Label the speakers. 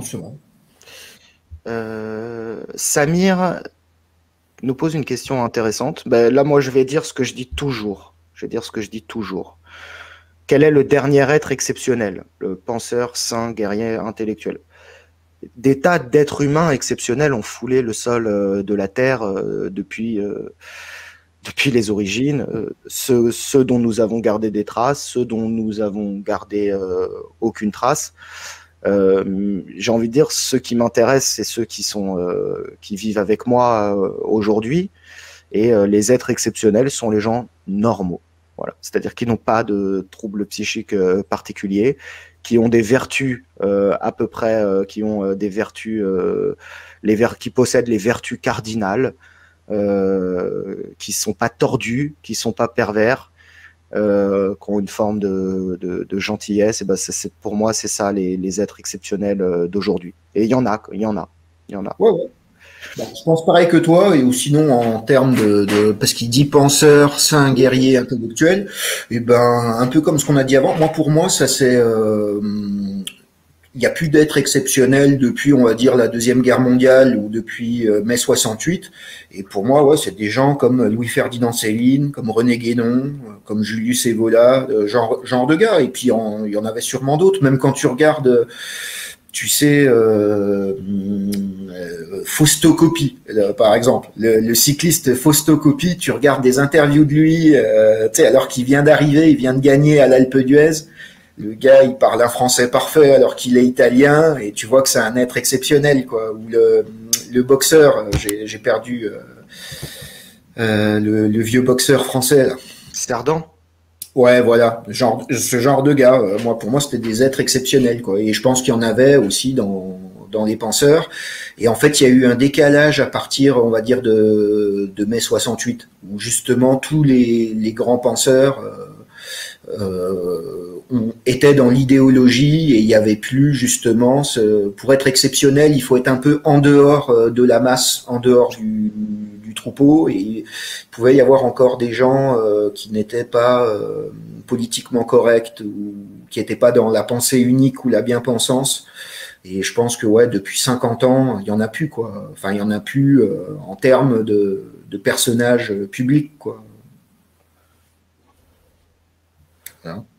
Speaker 1: c'est vrai.
Speaker 2: Samir nous pose une question intéressante. Ben, là, moi, je vais dire ce que je dis toujours. Je vais dire ce que je dis toujours. Quel est le dernier être exceptionnel? Le penseur, saint, guerrier, intellectuel. Des tas d'êtres humains exceptionnels ont foulé le sol de la Terre depuis les origines. Ceux dont nous avons gardé des traces, ceux dont nous avons gardé aucune trace. J'ai envie de dire, ceux qui m'intéressent, c'est ceux qui vivent avec moi aujourd'hui. Et les êtres exceptionnels sont les gens normaux. Voilà. C'est-à-dire qui n'ont pas de troubles psychiques particuliers, qui ont des vertus à peu près, qui ont des vertus, qui possèdent les vertus cardinales, qui ne sont pas tordus, qui ne sont pas pervers, qui ont une forme de gentillesse. Et ben, pour moi, c'est ça les êtres exceptionnels d'aujourd'hui. Et il y en a, il y en a, il y en a.
Speaker 1: Ouais, ouais. Bah, je pense pareil que toi, ou sinon en termes parce qu'il dit penseur, saint, guerrier, intellectuel, et ben un peu comme ce qu'on a dit avant. Moi, pour moi, ça c'est, il n'y a plus d'être exceptionnel depuis, on va dire, la Deuxième Guerre mondiale ou depuis mai 68. Et pour moi, ouais, c'est des gens comme Louis-Ferdinand Céline, comme René Guénon, comme Julius Evola, genre de gars. Et puis il y en avait sûrement d'autres. Même quand tu regardes, tu sais, Fausto Coppi, par exemple, le cycliste Fausto Coppi, tu regardes des interviews de lui, tu sais, alors qu'il vient d'arriver, il vient de gagner à l'Alpe d'Huez. Le gars, il parle un français parfait alors qu'il est italien, et tu vois que c'est un être exceptionnel, quoi. Ou le boxeur, j'ai perdu le vieux boxeur français, là.
Speaker 2: Cerdan.
Speaker 1: Ouais, voilà, ce genre de gars. Moi, pour moi, c'était des êtres exceptionnels, quoi. Et je pense qu'il y en avait aussi dans les penseurs. Et en fait, il y a eu un décalage à partir, on va dire, de mai 68, où justement tous les grands penseurs était dans l'idéologie, et il n'y avait plus justement pour être exceptionnel, il faut être un peu en dehors de la masse, en dehors du troupeau, et il pouvait y avoir encore des gens qui n'étaient pas politiquement corrects, ou qui n'étaient pas dans la pensée unique ou la bien-pensance. Et je pense que ouais, depuis 50 ans, il y en a plus, quoi. Enfin, il y en a plus en termes de personnages publics, quoi. Hein.